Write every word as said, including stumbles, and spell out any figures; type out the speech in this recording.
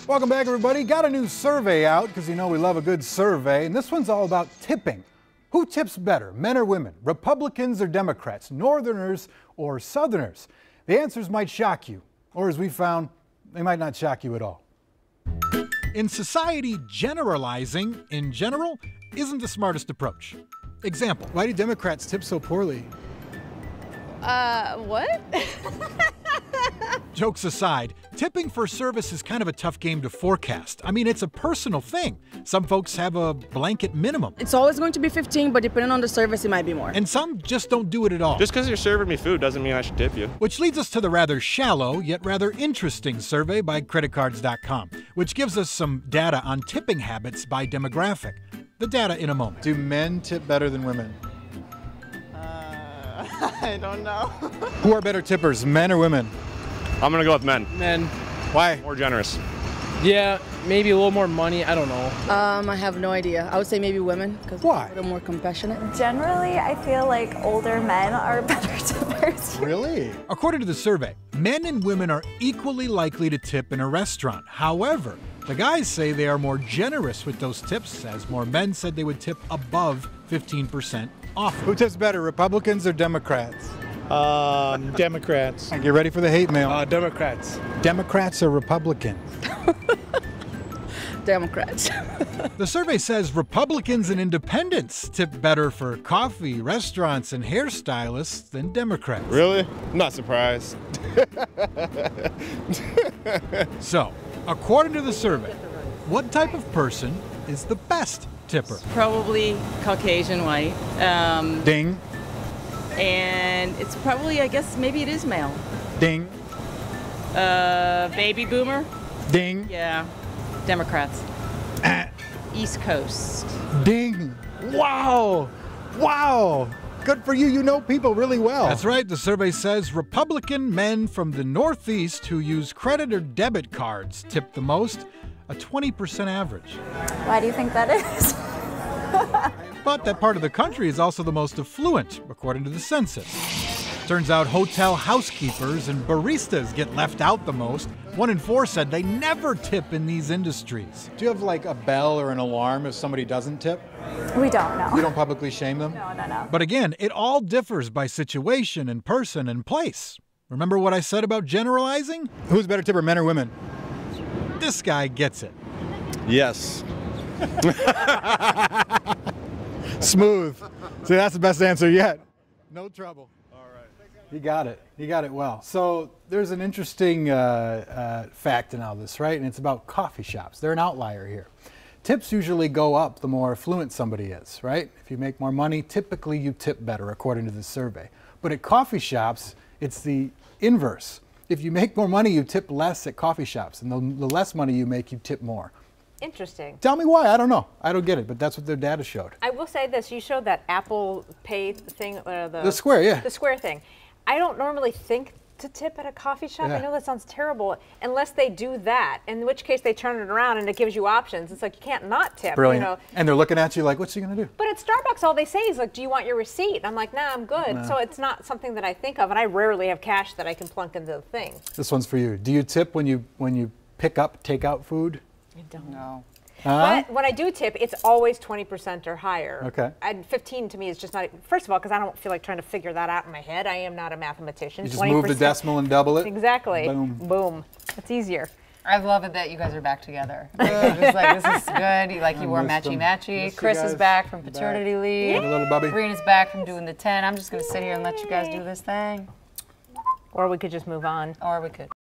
Welcome back, everybody. Got a new survey out because you know we love a good survey, and this one's all about tipping. Who tips better, men or women, Republicans or Democrats, Northerners or Southerners? The answers might shock you, or as we found, they might not shock you at all. In society, generalizing in general isn't the smartest approach. Example. Why do Democrats tip so poorly? Uh, what? Jokes aside, tipping for service is kind of a tough game to forecast. I mean, it's a personal thing. Some folks have a blanket minimum. It's always going to be fifteen, but depending on the service, it might be more. And some just don't do it at all. Just because you're serving me food doesn't mean I should tip you. Which leads us to the rather shallow, yet rather interesting survey by credit cards dot com, which gives us some data on tipping habits by demographic. The data in a moment. Do men tip better than women? Uh, I don't know. Who are better tippers, men or women? I'm gonna go with men. Men. Why? More generous. Yeah, maybe a little more money. I don't know. Um, I have no idea. I would say maybe women, because Why? they're more compassionate. Generally, I feel like older men are better tippers. Really? According to the survey, men and women are equally likely to tip in a restaurant. However, the guys say they are more generous with those tips, as more men said they would tip above fifteen percent often. Who tips better, Republicans or Democrats? Um, Democrats. Get ready for the hate mail. Uh, Democrats. Democrats or Republicans? Democrats. The survey says Republicans and independents tip better for coffee, restaurants, and hairstylists than Democrats. Really? I'm not surprised. So, according to the survey, what type of person is the best tipper? Probably Caucasian white. Um, Ding. and it's probably, I guess, maybe it is male. Ding. Uh, baby boomer? Ding. Yeah. Democrats. Ah. East Coast. Ding. Wow. Wow. Good for you. You know people really well. That's right. The survey says Republican men from the Northeast who use credit or debit cards tip the most, a twenty percent average. Why do you think that is? But that part of the country is also the most affluent, according to the census. Turns out hotel housekeepers and baristas get left out the most. One in four said they never tip in these industries. Do you have like a bell or an alarm if somebody doesn't tip? We don't know. You don't publicly shame them? No, no, no. But again, it all differs by situation and person and place. Remember what I said about generalizing? Who's better tipper, men or women? This guy gets it. Yes. Smooth. See, that's the best answer yet. No trouble. You got it. You got it well. So there's an interesting uh, uh, fact in all this, right? And it's about coffee shops. They're an outlier here. Tips usually go up the more affluent somebody is, right? If you make more money, typically you tip better, according to this survey. But at coffee shops, it's the inverse. If you make more money, you tip less at coffee shops. And the, the less money you make, you tip more. Interesting. Tell me why. I don't know. I don't get it, but that's what their data showed. I will say this. You showed that Apple Pay thing. Uh, the, The Square, yeah. The Square thing. I don't normally think to tip at a coffee shop. Yeah. I know that sounds terrible, unless they do that, in which case they turn it around and it gives you options. It's like you can't not tip. Brilliant. You know? And they're looking at you like, what's he going to do? But at Starbucks, all they say is like, do you want your receipt? And I'm like, nah, I'm good. Nah. So it's not something that I think of, and I rarely have cash that I can plunk into the thing. This one's for you. Do you tip when you when you pick up takeout food? I don't No. Huh? But when I do tip, it's always twenty percent or higher. Okay. And fifteen to me is just not, first of all, because I don't feel like trying to figure that out in my head. I am not a mathematician. You just move the decimal and double it? Exactly. Boom. Boom. It's easier. I love it that you guys are back together. Like, you're just like, this is good. You, like you wore missed matchy them. matchy. Missed you Chris is guys. back from Back. paternity leave. Hey, little bubby. Rena's back from doing the ten. I'm just gonna sit here and let you guys do this thing. Or we could just move on. Or we could.